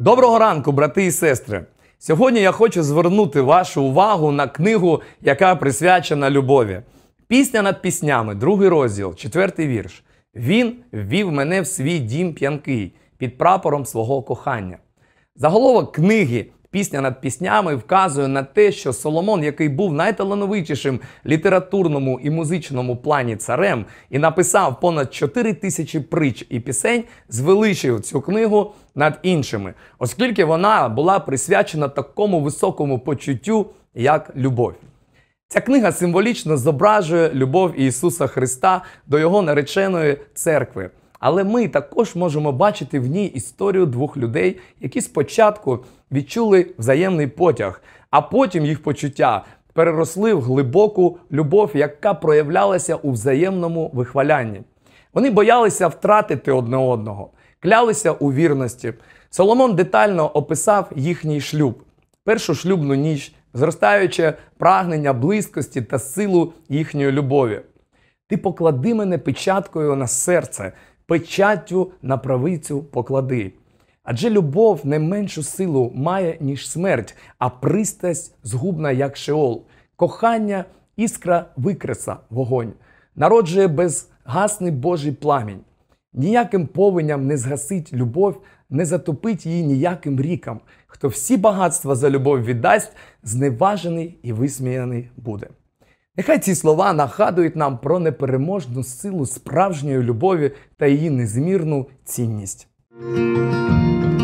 Доброго ранку, брати і сестри! Сьогодні я хочу звернути вашу увагу на книгу, яка присвячена любові. Пісня над піснями, 2 розділ, 4 вірш. «Він ввів мене в свій дім п'янкий, під прапором свого кохання». Заголовок книги «Пісня над піснями» вказує на те, що Соломон, який був найталановитішим літературному і музичному плані царем і написав понад 4000 притч і пісень, звеличив цю книгу над іншими, оскільки вона була присвячена такому високому почуттю, як любов. Ця книга символічно зображує любов Ісуса Христа до Його нареченої церкви. Але ми також можемо бачити в ній історію 2 людей, які спочатку відчули взаємний потяг, а потім їх почуття переросли в глибоку любов, яка проявлялася у взаємному вихвалянні. Вони боялися втратити одне одного, клялися у вірності. Соломон детально описав їхній шлюб, першу шлюбну ніч, зростаюче прагнення близькості та силу їхньої любові. «Ти поклади мене печаткою на серце, печаттю на правицю поклади. Адже любов не меншу силу має, ніж смерть, а пристрасть згубна, як Шеол. Кохання – іскра викреса, вогонь, народжує безгасний Божий пламінь. Ніяким повеням не згасить любов, не затопить її ніяким рікам. Хто всі багатства за любов віддасть, зневажений і висміяний буде». Нехай ці слова нагадують нам про непереможну силу справжньої любові та її незмірну цінність.